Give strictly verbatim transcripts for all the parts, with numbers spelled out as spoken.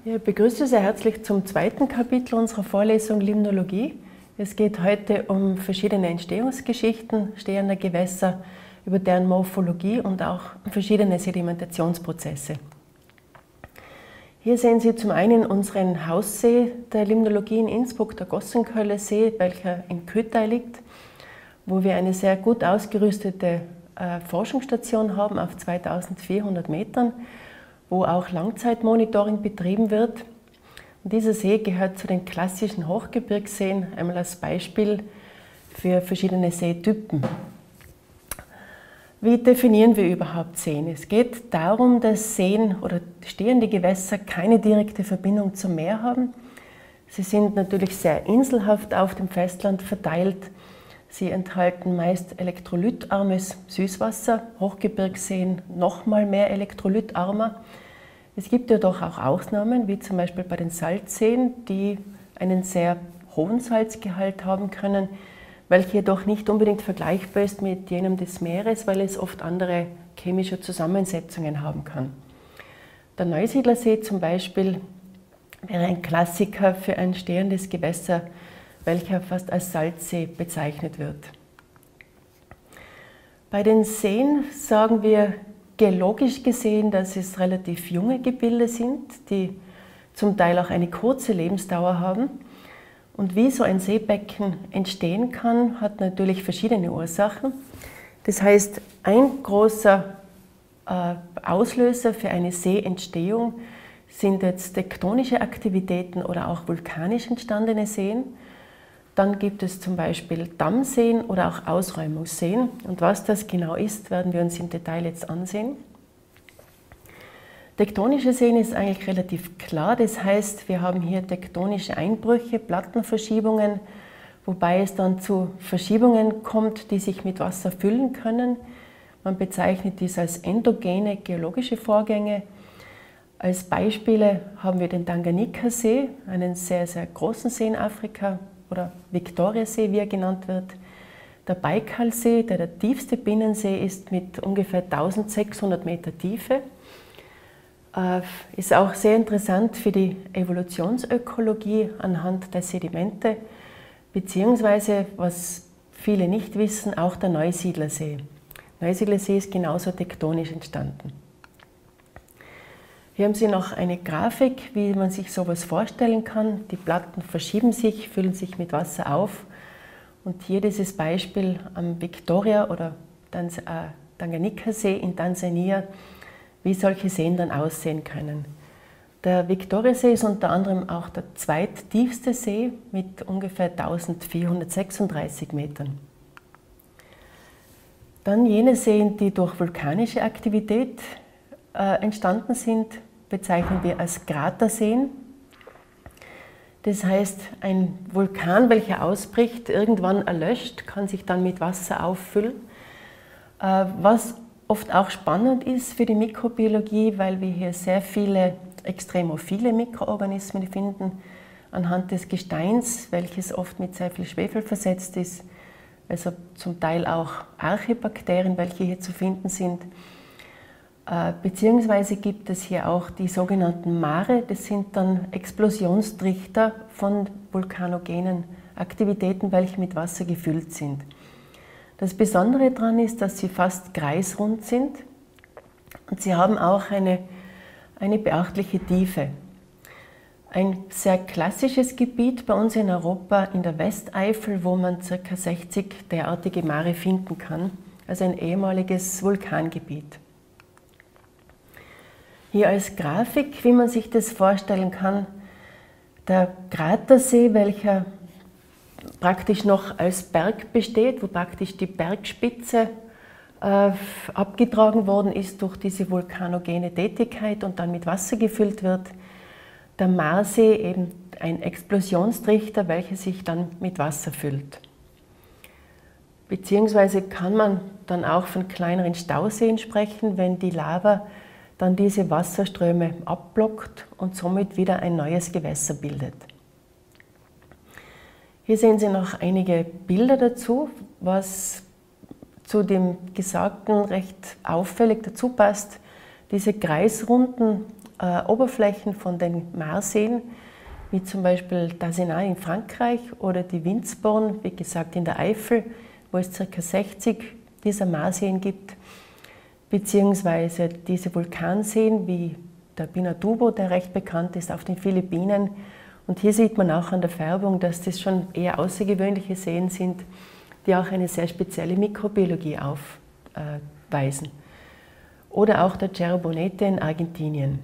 Ich begrüße Sie sehr herzlich zum zweiten Kapitel unserer Vorlesung Limnologie. Es geht heute um verschiedene Entstehungsgeschichten stehender Gewässer, über deren Morphologie und auch verschiedene Sedimentationsprozesse. Hier sehen Sie zum einen unseren Haussee der Limnologie in Innsbruck, der Gossenköller See, welcher in Kütai liegt, wo wir eine sehr gut ausgerüstete äh, Forschungsstation haben auf zweitausendvierhundert Metern, wo auch Langzeitmonitoring betrieben wird. Und dieser See gehört zu den klassischen Hochgebirgsseen, einmal als Beispiel für verschiedene Seetypen. Wie definieren wir überhaupt Seen? Es geht darum, dass Seen oder stehende Gewässer keine direkte Verbindung zum Meer haben. Sie sind natürlich sehr inselhaft auf dem Festland verteilt. Sie enthalten meist elektrolytarmes Süßwasser, Hochgebirgsseen noch mal mehr elektrolytarmer. Es gibt jedoch auch Ausnahmen, wie zum Beispiel bei den Salzseen, die einen sehr hohen Salzgehalt haben können, welcher jedoch nicht unbedingt vergleichbar ist mit jenem des Meeres, weil es oft andere chemische Zusammensetzungen haben kann. Der Neusiedlersee zum Beispiel wäre ein Klassiker für ein stehendes Gewässer, welcher fast als Salzsee bezeichnet wird. Bei den Seen sagen wir geologisch gesehen, dass es relativ junge Gebilde sind, die zum Teil auch eine kurze Lebensdauer haben. Und wie so ein Seebecken entstehen kann, hat natürlich verschiedene Ursachen. Das heißt, ein großer äh, Auslöser für eine Seeentstehung sind jetzt tektonische Aktivitäten oder auch vulkanisch entstandene Seen. Dann gibt es zum Beispiel Dammseen oder auch Ausräumungsseen. Und was das genau ist, werden wir uns im Detail jetzt ansehen. Tektonische Seen ist eigentlich relativ klar. Das heißt, wir haben hier tektonische Einbrüche, Plattenverschiebungen, wobei es dann zu Verschiebungen kommt, die sich mit Wasser füllen können. Man bezeichnet dies als endogene geologische Vorgänge. Als Beispiele haben wir den Tanganjika-See, einen sehr, sehr großen See in Afrika, oder Viktoriasee, wie er genannt wird. Der Baikalsee, der der tiefste Binnensee ist mit ungefähr eintausendsechshundert Meter Tiefe, äh, ist auch sehr interessant für die Evolutionsökologie anhand der Sedimente, beziehungsweise, was viele nicht wissen, auch der Neusiedlersee. Neusiedlersee ist genauso tektonisch entstanden. Hier haben Sie noch eine Grafik, wie man sich sowas vorstellen kann. Die Platten verschieben sich, füllen sich mit Wasser auf. Und hier dieses Beispiel am Victoria- oder Tanganjika-See in Tansania, wie solche Seen dann aussehen können. Der Viktoriasee ist unter anderem auch der zweittiefste See mit ungefähr eintausendvierhundertsechsunddreißig Metern. Dann jene Seen, die durch vulkanische Aktivität äh, entstanden sind, bezeichnen wir als Kraterseen. Das heißt, ein Vulkan, welcher ausbricht, irgendwann erlöscht, kann sich dann mit Wasser auffüllen. Was oft auch spannend ist für die Mikrobiologie, weil wir hier sehr viele extremophile Mikroorganismen finden, anhand des Gesteins, welches oft mit sehr viel Schwefel versetzt ist, also zum Teil auch Archäbakterien, welche hier zu finden sind. Beziehungsweise gibt es hier auch die sogenannten Mare, das sind dann Explosionstrichter von vulkanogenen Aktivitäten, welche mit Wasser gefüllt sind. Das Besondere daran ist, dass sie fast kreisrund sind und sie haben auch eine, eine beachtliche Tiefe. Ein sehr klassisches Gebiet bei uns in Europa, in der Westeifel, wo man ca. sechzig derartige Mare finden kann, also ein ehemaliges Vulkangebiet. Hier als Grafik, wie man sich das vorstellen kann, der Kratersee, welcher praktisch noch als Berg besteht, wo praktisch die Bergspitze äh, abgetragen worden ist durch diese vulkanogene Tätigkeit und dann mit Wasser gefüllt wird. Der Marsee eben ein Explosionstrichter, welcher sich dann mit Wasser füllt. Beziehungsweise kann man dann auch von kleineren Stauseen sprechen, wenn die Lava dann diese Wasserströme abblockt und somit wieder ein neues Gewässer bildet. Hier sehen Sie noch einige Bilder dazu, was zu dem Gesagten recht auffällig dazu passt. Diese kreisrunden äh, Oberflächen von den Maarseen, wie zum Beispiel Dasenay in Frankreich oder die Windsborn, wie gesagt in der Eifel, wo es ca. sechzig dieser Maarseen gibt, beziehungsweise diese Vulkanseen wie der Pinatubo, der recht bekannt ist auf den Philippinen. Und hier sieht man auch an der Färbung, dass das schon eher außergewöhnliche Seen sind, die auch eine sehr spezielle Mikrobiologie aufweisen. Oder auch der Cerro Bonete in Argentinien.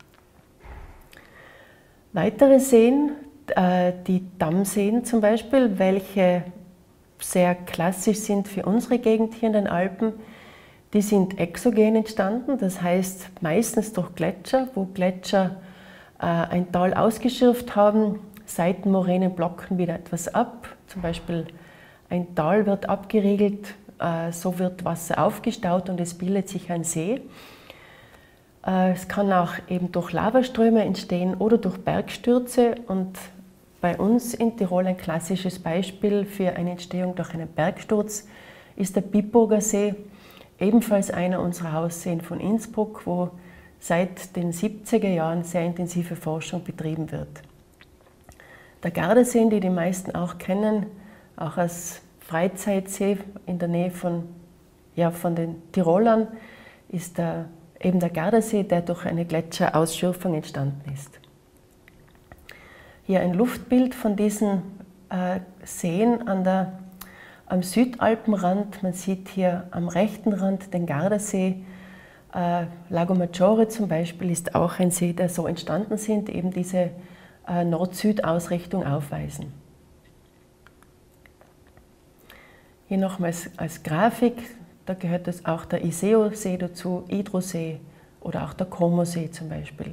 Weitere Seen, äh, die Dammseen zum Beispiel, welche sehr klassisch sind für unsere Gegend hier in den Alpen, die sind exogen entstanden, das heißt meistens durch Gletscher, wo Gletscher äh, ein Tal ausgeschürft haben, Seitenmoränen blocken wieder etwas ab, zum Beispiel ein Tal wird abgeriegelt, äh, so wird Wasser aufgestaut und es bildet sich ein See. Äh, es kann auch eben durch Lavaströme entstehen oder durch Bergstürze und bei uns in Tirol ein klassisches Beispiel für eine Entstehung durch einen Bergsturz ist der Bitburger See, ebenfalls einer unserer Hausseen von Innsbruck, wo seit den siebziger Jahren sehr intensive Forschung betrieben wird. Der Gardasee, den die meisten auch kennen, auch als Freizeitsee in der Nähe von, ja, von den Tirolern, ist der, eben der Gardasee, der durch eine Gletscherausschürfung entstanden ist. Hier ein Luftbild von diesen äh, Seen an der, am Südalpenrand. Man sieht hier am rechten Rand den Gardasee. Äh, Lago Maggiore zum Beispiel ist auch ein See, der so entstanden sind, eben diese äh, Nord-Süd-Ausrichtung aufweisen. Hier nochmals als Grafik, da gehört das auch der Iseo-See dazu, Idro-See oder auch der Como-See zum Beispiel.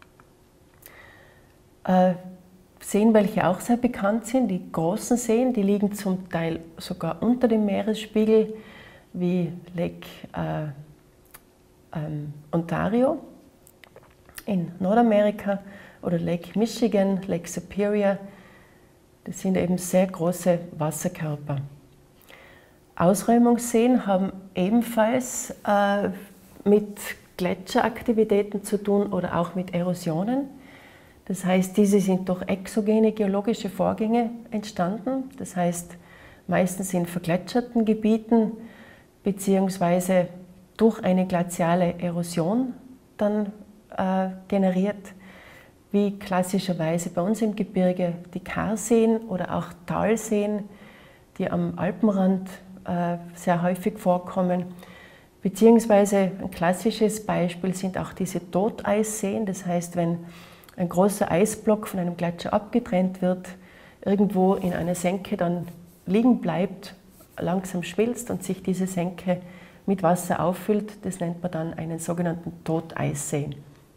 Äh, Seen, welche auch sehr bekannt sind, die großen Seen, die liegen zum Teil sogar unter dem Meeresspiegel, wie Lake äh, ähm, Ontario in Nordamerika oder Lake Michigan, Lake Superior. Das sind eben sehr große Wasserkörper. Ausräumungsseen haben ebenfalls äh, mit Gletscheraktivitäten zu tun oder auch mit Erosionen. Das heißt, diese sind durch exogene geologische Vorgänge entstanden. Das heißt, meistens in vergletscherten Gebieten beziehungsweise durch eine glaziale Erosion dann äh, generiert, wie klassischerweise bei uns im Gebirge die Karseen oder auch Talseen, die am Alpenrand äh, sehr häufig vorkommen. Beziehungsweise ein klassisches Beispiel sind auch diese Toteisseen. Das heißt, wenn ein großer Eisblock von einem Gletscher abgetrennt wird, irgendwo in einer Senke dann liegen bleibt, langsam schmilzt und sich diese Senke mit Wasser auffüllt, das nennt man dann einen sogenannten Toteissee.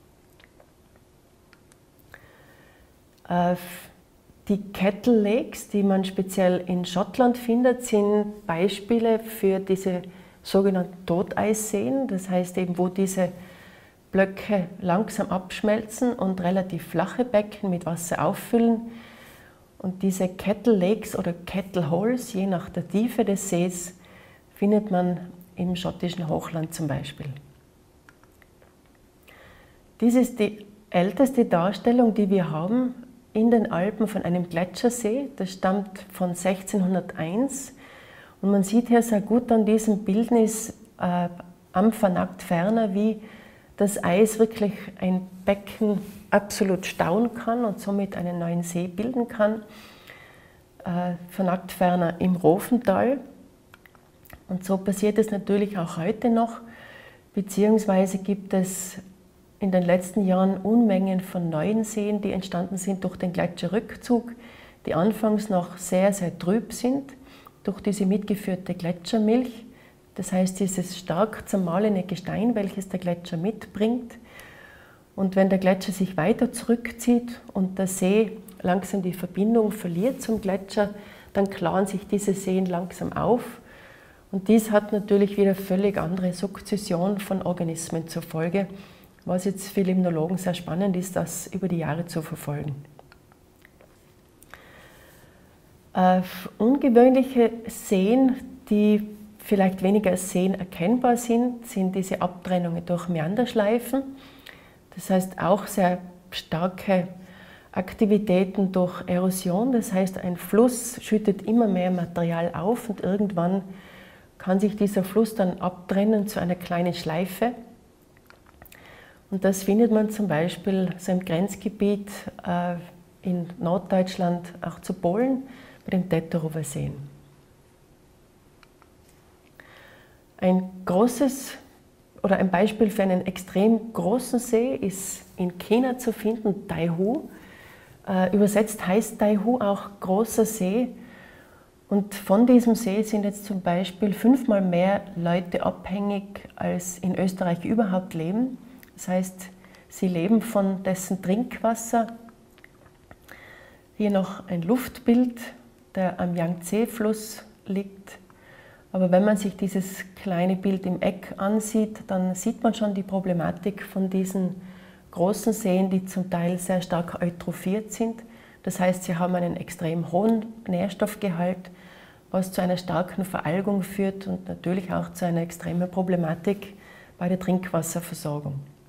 Die Kettle Lakes, die man speziell in Schottland findet, sind Beispiele für diese sogenannten Toteisseen, das heißt eben, wo diese Blöcke langsam abschmelzen und relativ flache Becken mit Wasser auffüllen. Und diese Kettle Lakes oder Kettle Holes, je nach der Tiefe des Sees, findet man im schottischen Hochland zum Beispiel. Dies ist die älteste Darstellung, die wir haben in den Alpen von einem Gletschersee. Das stammt von sechzehnhunderteins. Und man sieht hier sehr gut an diesem Bildnis äh, am Vernagt ferner, wie das Eis wirklich ein Becken absolut stauen kann und somit einen neuen See bilden kann. Äh, Vernagt ferner im Rofental. Und so passiert es natürlich auch heute noch, beziehungsweise gibt es in den letzten Jahren Unmengen von neuen Seen, die entstanden sind durch den Gletscherrückzug, die anfangs noch sehr, sehr trüb sind, durch diese mitgeführte Gletschermilch. Das heißt, dieses stark zermahlene Gestein, welches der Gletscher mitbringt. Und wenn der Gletscher sich weiter zurückzieht und der See langsam die Verbindung verliert zum Gletscher, dann klaren sich diese Seen langsam auf. Und dies hat natürlich wieder völlig andere Sukzession von Organismen zur Folge, was jetzt für Limnologen sehr spannend ist, das über die Jahre zu verfolgen. Äh, ungewöhnliche Seen, die vielleicht weniger als Seen erkennbar sind, sind diese Abtrennungen durch Meanderschleifen. Das heißt auch sehr starke Aktivitäten durch Erosion. Das heißt, ein Fluss schüttet immer mehr Material auf und irgendwann kann sich dieser Fluss dann abtrennen zu einer kleinen Schleife. Und das findet man zum Beispiel so im Grenzgebiet äh, in Norddeutschland auch zu Polen, bei den Tetterower Seen. Ein großes oder ein Beispiel für einen extrem großen See ist in China zu finden, Taihu. Äh, übersetzt heißt Taihu auch großer See. Und von diesem See sind jetzt zum Beispiel fünfmal mehr Leute abhängig, als in Österreich überhaupt leben. Das heißt, sie leben von dessen Trinkwasser. Hier noch ein Luftbild, der am Yangtze-Fluss liegt. Aber wenn man sich dieses kleine Bild im Eck ansieht, dann sieht man schon die Problematik von diesen großen Seen, die zum Teil sehr stark eutrophiert sind. Das heißt, sie haben einen extrem hohen Nährstoffgehalt, was zu einer starken Veralgung führt und natürlich auch zu einer extremen Problematik bei der Trinkwasserversorgung.